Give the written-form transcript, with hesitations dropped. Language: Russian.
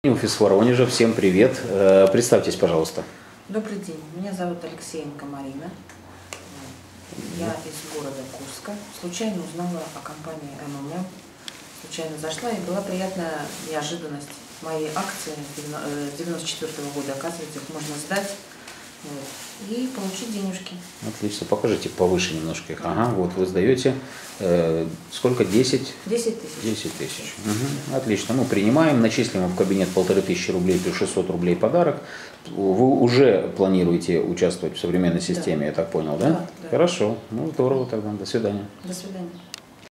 Офис в Воронеже. Всем привет. Представьтесь, пожалуйста. Добрый день. Меня зовут Алексеенко Марина. Я из города Курска. Случайно узнала о компании МММ. Случайно зашла, и была приятная неожиданность. Мои акции 1994 года, оказывается, их можно сдать и получить денежки. Отлично. Покажите повыше немножко их. Ага, вот вы сдаете. Сколько? 10? 10 тысяч. 10 тысяч. Угу. Отлично. Мы принимаем, начислим в кабинет 1500 рублей плюс 600 рублей подарок. Вы уже планируете участвовать в современной системе, да. Я так понял, да? Да, да. Хорошо. Ну, здорово тогда. До свидания. До свидания.